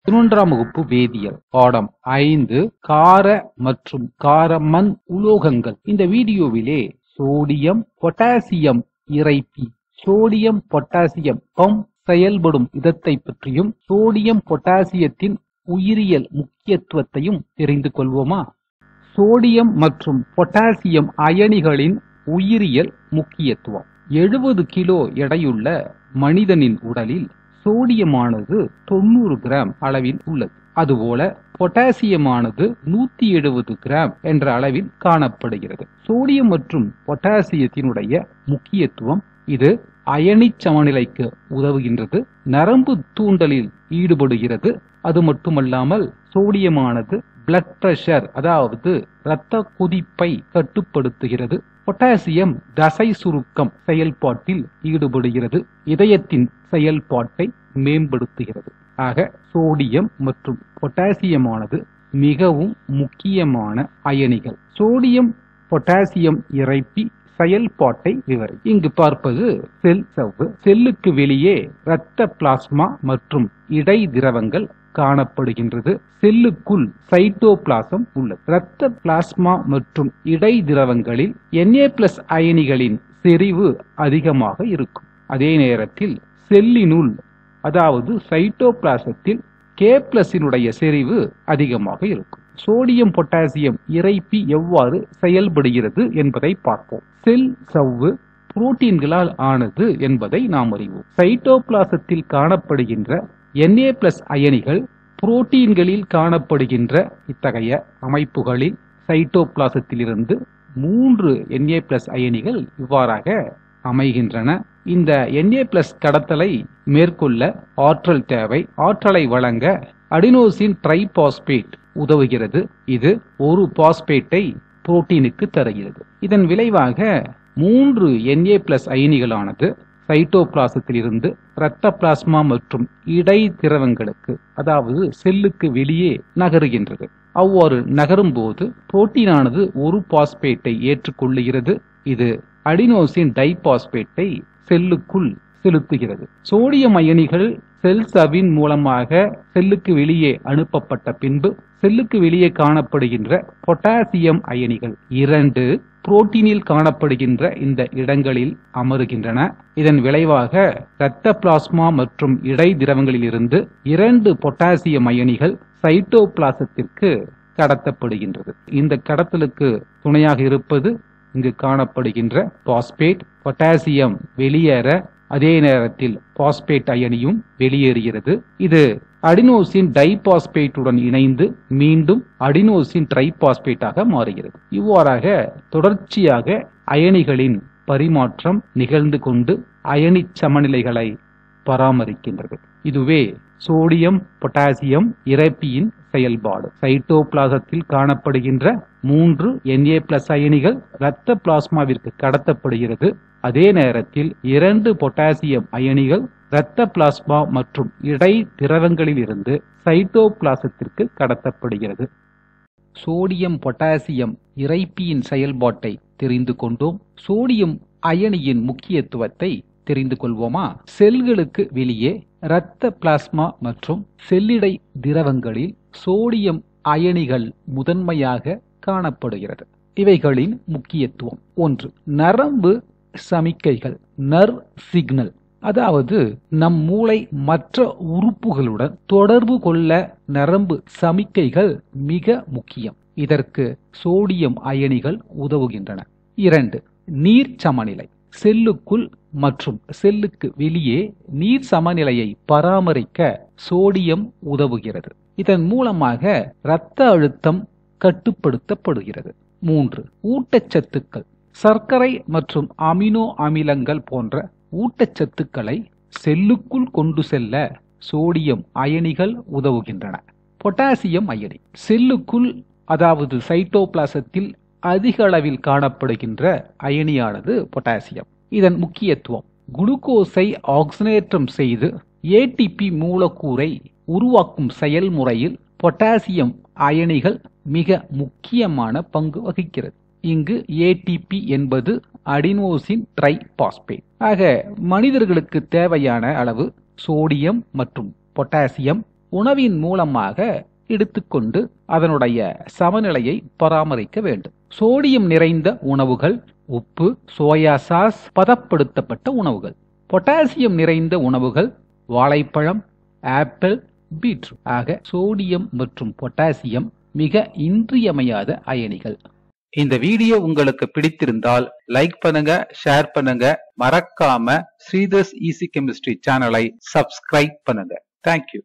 11ஆம் வகுப்பு வேதியியல் பாடம் 5 கார மற்றும் காரமண் உலோகங்கள். இந்த வீடியோவிலே சோடியம் பொட்டாசியம் இறைப்பி, சோடியம் பொட்டாசியம் பம்ப் செயல்படும் விதத்தை பற்றியும் சோடியம் பொட்டாசியத்தின் உயிரியல் முக்கியத்துவத்தையும் தெரிந்து கொள்வோமா? சோடியம் மற்றும் பொட்டாசியம் அயனிகளின் உயிரியல் முக்கியத்துவம். 70 கிலோ எடையுள்ள மனிதனின் உடலில் சோடியமானது 90 கிராம் அளவில் உள்ளது. அதுபோல பொட்டாசியமானது 170 கிராம் என்ற அளவில் காணப்படுகிறது. சோடியம் மற்றும் பொட்டாசியத்தினுடைய முக்கியத்துவம், இது அயனி சமநிலைக்கு உதவுகின்றது, நரம்பு தூண்டலில் ஈடுபடுகிறது. அது மட்டுமல்லாமல் சோடியமானது பிளட் பிரஷர், அதாவது இரத்த கொதிப்பை கட்டுப்படுத்துகிறது. பொட்டாசியம் தசை சுருக்கம் செயல்பாட்டில் ஈடுபடுகிறது, இதயத்தின் செயல்பாட்டை மேம்படுத்துகிறது. ஆக சோடியம் மற்றும் பொட்டாசியமானது மிகவும் முக்கியமான அயனிகள். சோடியம் பொட்டாசியம் இறைப்பி செயல்பாட்டை விவரி. இங்கு பார்ப்பது செல் சவ்வு. செல்லுக்கு வெளியே இரத்த பிளாஸ்மா மற்றும் இடை திரவங்கள் காணப்படுகின்றது. செல்லுக்குள் சைட்டோபிளாசம் உள்ளது. இரத்த பிளாஸ்மா மற்றும் இடை திரவங்களில் Na+ அயனிகளின் செறிவு அதிகமாக இருக்கும். அதே நேரத்தில் செல்லினுள், அதாவது சைட்டோபிளாசத்தில் K+ செறிவு அதிகமாக இருக்கும். சோடியம் பொட்டாசியம் இறைப்பி எவ்வாறு செயல்படுகிறது என்பதை பார்ப்போம். செல் சவ்வு புரோட்டீன்களால் ஆனது என்பதை நாம் அறிவோம். சைட்டோபிளாசத்தில் காணப்படுகின்ற Na+ அயனிகள் புரோட்டீன்களில் காணப்படுகின்ற இத்தகைய அமைப்புகளில் சைட்டோபிளாசத்திலிருந்து 3 Na+ அயனிகள் இவ்வாறாக அமைகின்றன. இந்த Na+ கடத்தலை மேற்கொள்ள ஆற்றல் தேவை. ஆற்றலை வழங்க அடினோசின் ட்ரைபாஸ்பேட் உதவுகிறது. இது ஒரு பாஸ்பேட்டை புரோட்டீனுக்கு தருகிறது. இதன் விளைவாக 3 Na+ அயனிகளானது சைட்டோபிளாசத்திலிருந்து இரத்த பிளாஸ்மா மற்றும் இடை திரவங்களுக்கு, அதாவது செல்லுக்கு வெளியே நகருகின்றது. அவ்வாறு நகரும் போது புரோட்டீனானது ஒரு பாஸ்பேட்டை ஏற்றுக்கொள்ளுகிறது. இது அடினோசின் டைபாஸ்பேட்டை செல்லுக்குள் செலுத்துகிறது. சோடியம் அயனிகள் செல் சவ்வின் மூலமாக செல்லுக்கு வெளியே அனுப்பப்பட்ட பின்பு செல்லுக்கு வெளியே காணப்படுகின்ற பொட்டாசியம் அயனிகள் 2 புரோட்டீனில் காணப்படுகின்ற இந்த இடங்களில் அமருகின்றன. இதன் விளைவாக இரத்த பிளாஸ்மா மற்றும் இடை திரவங்களிலிருந்து 2 பொட்டாசியம் அயனிகள் சைட்டோபிளாசத்திற்கு கடத்தப்படுகின்றது. இந்த கடத்தலுக்கு துணையாக இருப்பது இங்கு காணப்படுகின்ற பாஸ்பேட். பொட்டாசியம் வெளியேற அதே நேரத்தில் பாஸ்பேட் அயனியும் வெளியேறுகிறது. இது அடினோசின் டைபாஸ்பேட்டுடன் இணைந்து மீண்டும் அடினோசின் ட்ரைபாஸ்பேட்டாக மாறுகிறது. இவ்வாறாக தொடர்ச்சியாக அயனிகளின் பரிமாற்றம் நிகழ்ந்து கொண்டு அயனி சமநிலைகளை பராமரிக்கின்றது. இதுவே சோடியம் பொட்டாசியம் இறைப்பியின் செயல்பாடு. சைட்டோபிளாசத்தில் காணப்படுகின்ற 3 Na+ அயனிகள் இரத்த பிளாஸ்மாவிற்கு கடத்தப்படுகிறது. அதே நேரத்தில் 2 பொட்டாசியம் அயனிகள் இரத்த பிளாஸ்மா மற்றும் இடை திரவங்களில் இருந்து சைட்டோபிளாசத்திற்கு கடத்தப்படுகிறது. சோடியம் பொட்டாசியம் இறைப்பியின் செயல்பாட்டை தெரிந்து கொண்டோம். சோடியம் அயனியின் முக்கியத்துவத்தை தெரிந்து கொள்வோமா? செல்களுக்கு வெளியே இரத்த பிளாஸ்மா மற்றும் செல்லிடை திரவங்களில் சோடியம் அயனிகள் முதன்மையாக காணப்படுகிறது. இவைகளின் முக்கியத்துவம்: 1. நரம்பு சமிக்கைகள், நர்வ் சிக்னல். அதாவது நம் மூளை மற்ற உறுப்புகளுடன் தொடர்பு கொள்ள நரம்பு சமிக்கைகள் மிக முக்கியம். இதற்கு சோடியம் அயனிகள் உதவுகின்றன. 2. நீர் சமநிலை. செல்லுக்குள் மற்றும் செல்லுக்கு வெளியே நீர் சமநிலையை பராமரிக்க சோடியம் உதவுகிறது. இதன் மூலமாக இரத்த அழுத்தம் கட்டுப்படுத்தப்படுகிறது. 3. ஊட்டச்சத்துக்கள். சர்க்கரை மற்றும் அமினோ அமிலங்கள் போன்ற ஊட்டச்சத்துக்களை செல்லுக்குள் கொண்டு செல்ல சோடியம் அயனிகள் உதவுகின்றன. பொட்டாசியம் அயனி. செல்லுக்குள், அதாவது சைட்டோபிளாசத்தில் அதிக அளவில் காணப்படுகின்ற அயனியானது பொட்டாசியம். இதன் முக்கியத்துவம்: குளுக்கோஸை ஆக்சிஜனேற்றம் செய்து ATP மூலக்கூறை உருவாக்கும் செயல்முறையில் பொட்டாசியம் அயனிகள் மிக முக்கியமான பங்கு வகிக்கிறது. இங்கு ATP என்பது அடினோசின் ட்ரைபாஸ்பேட். ஆக மனிதர்களுக்கு தேவையான அளவு சோடியம் மற்றும் பொட்டாசியம் உணவின் மூலமாக எடுத்துக்கொண்டு அதனுடைய சமநிலையை பராமரிக்க வேண்டும். சோடியம் நிறைந்த உணவுகள் உப்பு, சோயா சாஸ், பதப்படுத்தப்பட்ட உணவுகள். பொட்டாசியம் நிறைந்த உணவுகள் வாழைப்பழம், ஆப்பிள், பீட்ரூட். ஆக சோடியம் மற்றும் பொட்டாசியம் மிக இன்றியமையாத அயனிகள். இந்த வீடியோ உங்களுக்கு பிடித்திருந்தால் லைக் பண்ணுங்க, ஷேர் பண்ணுங்க, மறக்காம ஸ்ரீதர்ஸ் ஈஸி கெமிஸ்ட்ரி சேனலை சப்ஸ்கிரைப் பண்ணுங்க. தேங்க்யூ.